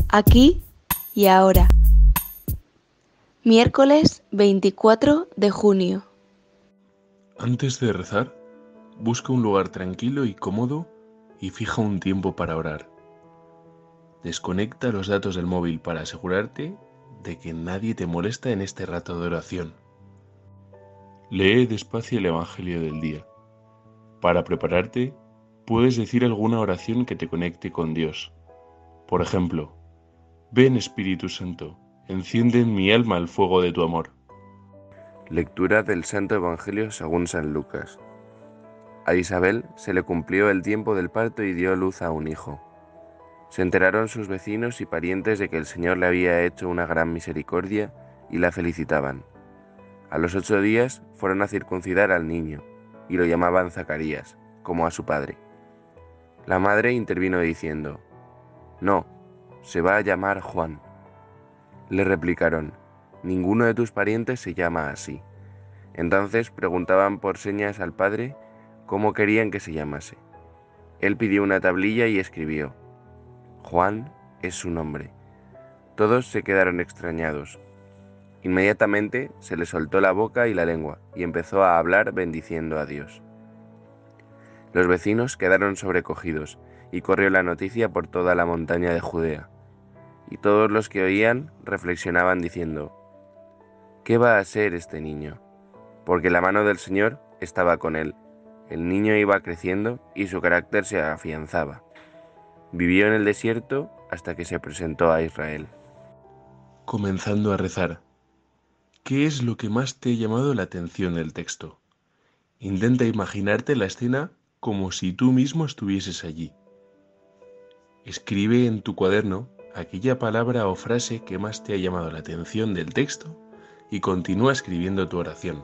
aquí y ahora. Miércoles 24 de junio. Antes de rezar, busca un lugar tranquilo y cómodo y fija un tiempo para orar. Desconecta los datos del móvil para asegurarte de que nadie te molesta en este rato de oración. Lee despacio el Evangelio del día. Para prepararte, puedes decir alguna oración que te conecte con Dios. Por ejemplo, ven Espíritu Santo, enciende en mi alma el fuego de tu amor. Lectura del Santo Evangelio según San Lucas. A Isabel se le cumplió el tiempo del parto y dio luz a un hijo. Se enteraron sus vecinos y parientes de que el Señor le había hecho una gran misericordia y la felicitaban. A los 8 días fueron a circuncidar al niño y lo llamaban Zacarías, como a su padre. La madre intervino diciendo: «No, se va a llamar Juan». Le replicaron: «Ninguno de tus parientes se llama así». Entonces preguntaban por señas al padre cómo querían que se llamase. Él pidió una tablilla y escribió: «Juan es su nombre». Todos se quedaron extrañados. Inmediatamente se le soltó la boca y la lengua y empezó a hablar bendiciendo a Dios. Los vecinos quedaron sobrecogidos y corrió la noticia por toda la montaña de Judea. Y todos los que oían reflexionaban diciendo: «¿Qué va a ser este niño?». Porque la mano del Señor estaba con él. El niño iba creciendo y su carácter se afianzaba. Vivió en el desierto hasta que se presentó a Israel. Comenzando a rezar, ¿qué es lo que más te ha llamado la atención del texto? Intenta imaginarte la escena como si tú mismo estuvieses allí. Escribe en tu cuaderno aquella palabra o frase que más te ha llamado la atención del texto y continúa escribiendo tu oración.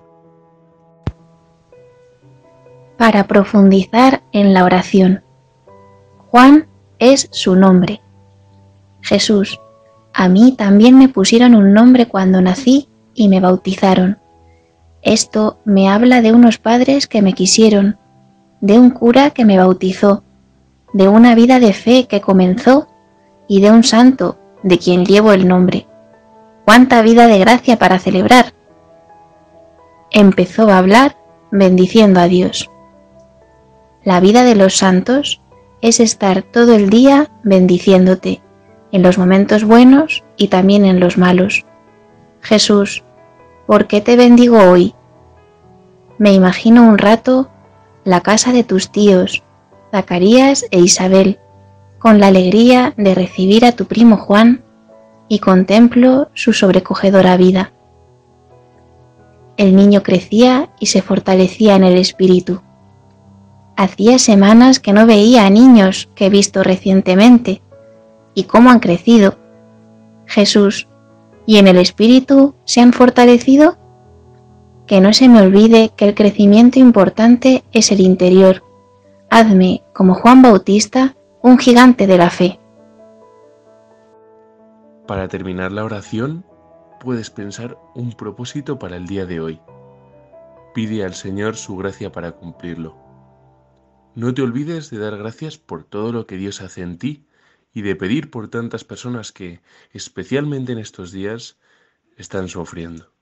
Para profundizar en la oración. Juan es su nombre. Jesús, a mí también me pusieron un nombre cuando nací y me bautizaron. Esto me habla de unos padres que me quisieron, de un cura que me bautizó, de una vida de fe que comenzó y de un santo de quien llevo el nombre. ¡Cuánta vida de gracia para celebrar! Empezó a hablar bendiciendo a Dios. La vida de los santos es estar todo el día bendiciéndote, en los momentos buenos y también en los malos. Jesús, ¿por qué te bendigo hoy? Me imagino un rato la casa de tus tíos, Zacarías e Isabel, con la alegría de recibir a tu primo Juan, y contemplo su sobrecogedora vida. El niño crecía y se fortalecía en el espíritu. Hacía semanas que no veía a niños que he visto recientemente, y cómo han crecido. Jesús, ¿y en el espíritu se han fortalecido? Que no se me olvide que el crecimiento importante es el interior. Hazme, como Juan Bautista, un gigante de la fe. Para terminar la oración, puedes pensar un propósito para el día de hoy. Pide al Señor su gracia para cumplirlo. No te olvides de dar gracias por todo lo que Dios hace en ti y de pedir por tantas personas que, especialmente en estos días, están sufriendo.